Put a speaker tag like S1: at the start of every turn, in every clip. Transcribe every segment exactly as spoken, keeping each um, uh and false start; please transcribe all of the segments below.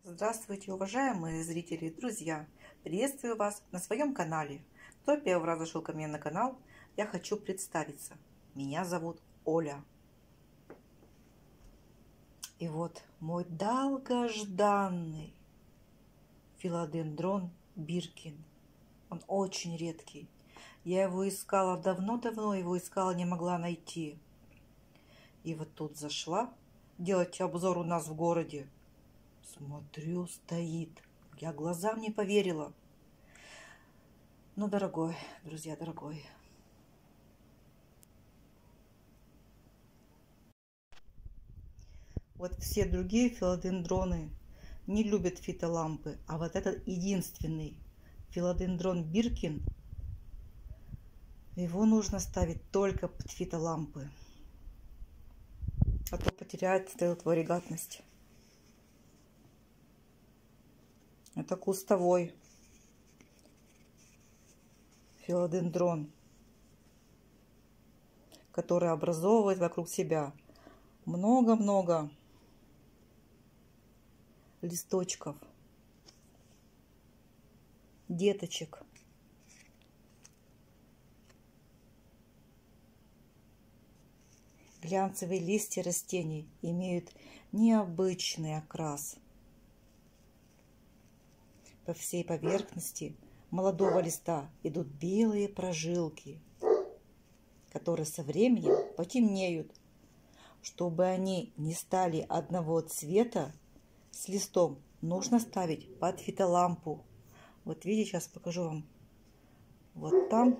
S1: Здравствуйте, уважаемые зрители, друзья! Приветствую вас на своем канале. Кто первый раз зашел ко мне на канал, я хочу представиться. Меня зовут Оля. И вот мой долгожданный филодендрон Биркин. Он очень редкий. Я его искала давно-давно, его искала, не могла найти. И вот тут зашла делать обзор у нас в городе. Смотрю, стоит. Я глазам не поверила. Ну, дорогой, друзья, дорогой. Вот все другие филодендроны не любят фитолампы, а вот этот единственный филодендрон Биркин, его нужно ставить только под фитолампы, а то потеряет эту варигатность. Это кустовой филодендрон, который образовывает вокруг себя много-много листочков, деточек. Глянцевые листья растений имеют необычный окрас. По всей поверхности молодого листа идут белые прожилки, которые со временем потемнеют. Чтобы они не стали одного цвета с листом, нужно ставить под фитолампу. Вот видите, сейчас покажу вам. Вот там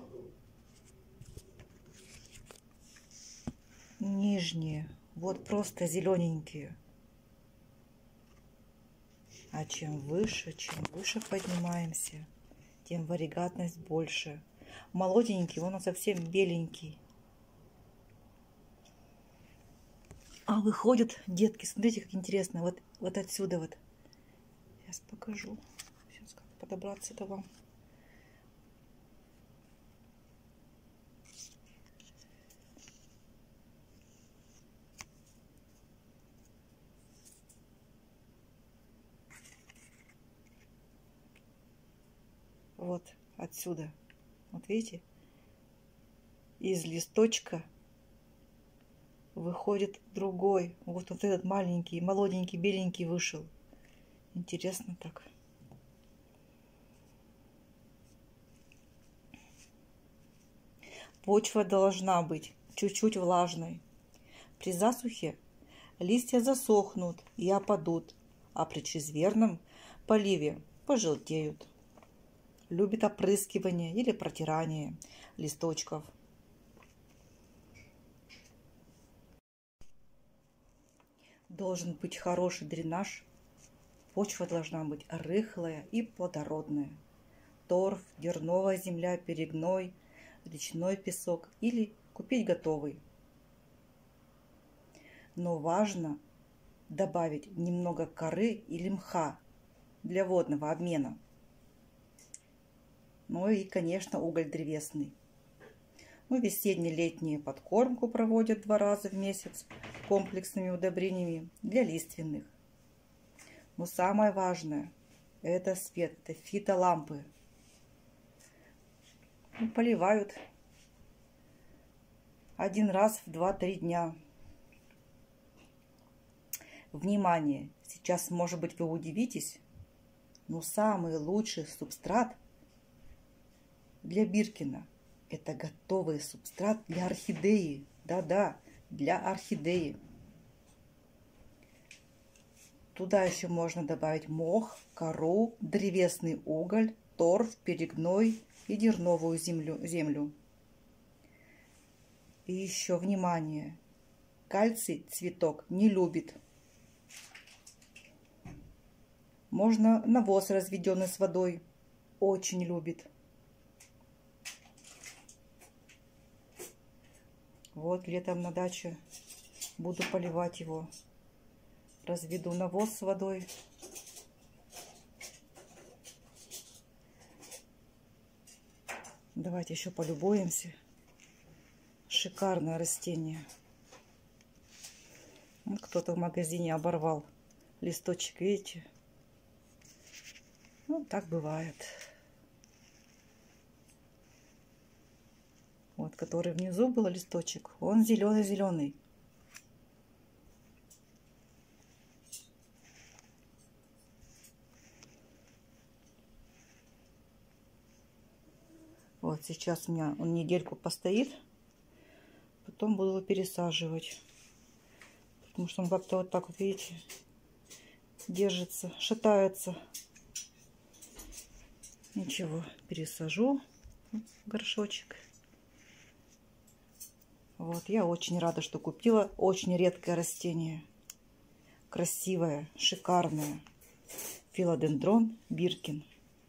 S1: нижние, вот просто зелененькие. А чем выше, чем выше поднимаемся, тем варигатность больше. Молоденький, он совсем беленький. А выходят детки, смотрите, как интересно. Вот, вот отсюда вот. Сейчас покажу. Сейчас как подобраться до вам. Вот отсюда. Вот видите? Из листочка выходит другой. Вот, вот этот маленький, молоденький, беленький вышел. Интересно так. Почва должна быть чуть-чуть влажной. При засухе листья засохнут и опадут, а при чрезмерном поливе пожелтеют. Любит опрыскивание или протирание листочков. Должен быть хороший дренаж. Почва должна быть рыхлая и плодородная. Торф, дерновая земля, перегной, речной песок или купить готовый. Но важно добавить немного коры или мха для водного обмена. Ну и, конечно, уголь древесный. Ну, весенне-летнюю подкормку проводят два раза в месяц комплексными удобрениями для лиственных. Но самое важное – это свет, это фитолампы. Ну, поливают один раз в два-три дня. Внимание! Сейчас, может быть, вы удивитесь, но самый лучший субстрат для Биркина – это готовый субстрат для орхидеи. Да-да, для орхидеи. Туда еще можно добавить мох, кору, древесный уголь, торф, перегной и дерновую землю. землю. И еще внимание! Кальций цветок не любит. Можно навоз, разведенный с водой, очень любит. Вот летом на даче буду поливать его. Разведу навоз с водой. Давайте еще полюбуемся. Шикарное растение. Кто-то в магазине оборвал листочек, видите? Ну, так бывает. Вот, который внизу был листочек, он зеленый-зеленый. Вот сейчас у меня он недельку постоит, потом буду его пересаживать. Потому что он как-то вот так вот, видите, держится, шатается. Ничего, пересажу в горшочек. Вот, я очень рада, что купила. Очень редкое растение. Красивое, шикарное. Филодендрон Биркин.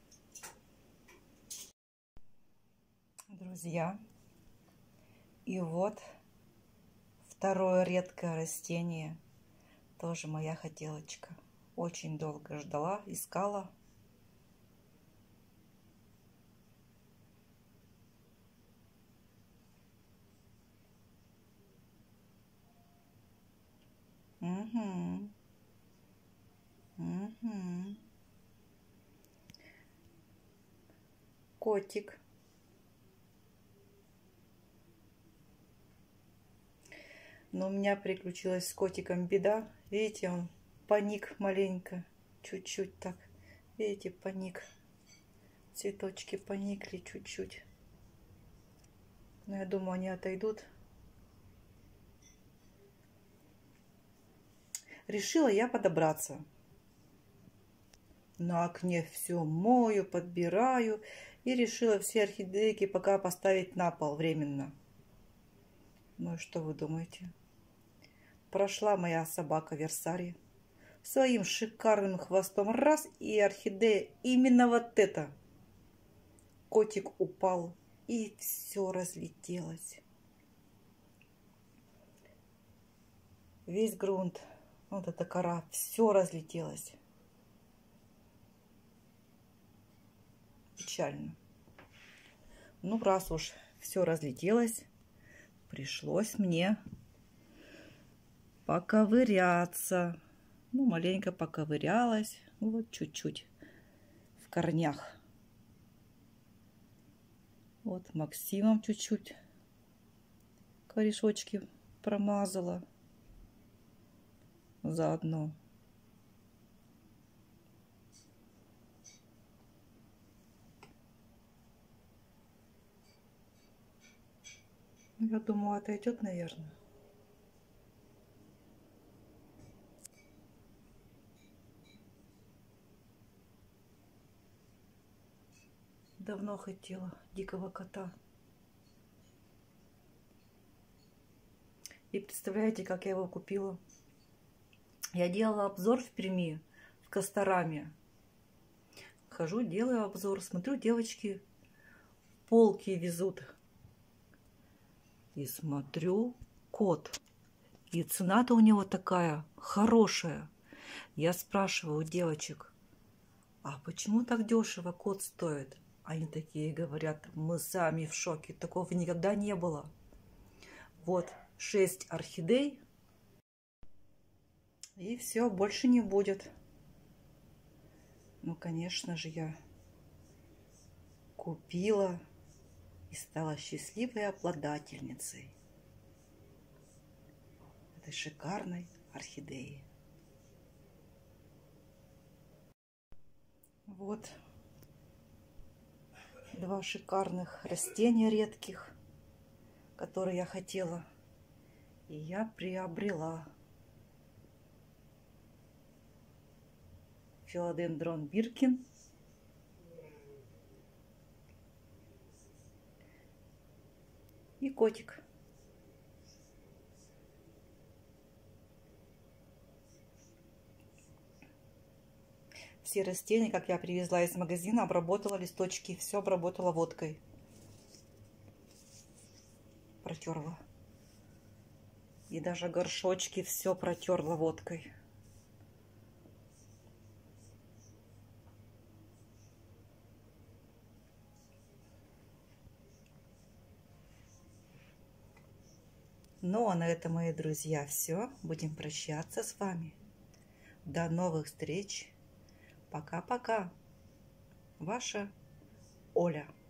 S1: Друзья, и вот второе редкое растение. Тоже моя хотелочка. Очень долго ждала, искала. Угу. Угу. Котик. Но у меня приключилась с котиком беда. Видите, он паник маленько. Чуть-чуть так. Видите, паник. Цветочки поникли чуть-чуть. Но я думаю, они отойдут. Решила я подобраться. На окне все мою, подбираю. И решила все орхидейки пока поставить на пол временно. Ну и что вы думаете? Прошла моя собака Версари своим шикарным хвостом. Раз, и орхидея именно вот это. Котик упал, и все разлетелось. Весь грунт, вот эта кора, все разлетелось. Печально. Ну, раз уж все разлетелось, пришлось мне поковыряться. Ну, маленько поковырялась. Вот чуть-чуть в корнях. Вот Максимом чуть-чуть корешочки промазала заодно. Я думаю, отойдет, наверное. Давно хотела дикого кота. И представляете, как я его купила? Я делала обзор в Перми, в Костораме. Хожу, делаю обзор, смотрю, девочки полки везут. И смотрю, кот. И цена-то у него такая хорошая. Я спрашиваю у девочек, а почему так дешево кот стоит? Они такие говорят, мы сами в шоке, такого никогда не было. Вот шесть орхидей, и все, больше не будет. Ну, конечно же, я купила и стала счастливой обладательницей этой шикарной орхидеи. Вот два шикарных растения редких, которые я хотела, и я приобрела. Филодендрон Биркин и котик. Все растения, как я привезла из магазина, обработала листочки, все обработала водкой. Протерла. И даже горшочки все протерла водкой. Ну, а на этом, мои друзья, все. Будем прощаться с вами. До новых встреч. Пока-пока. Ваша Оля.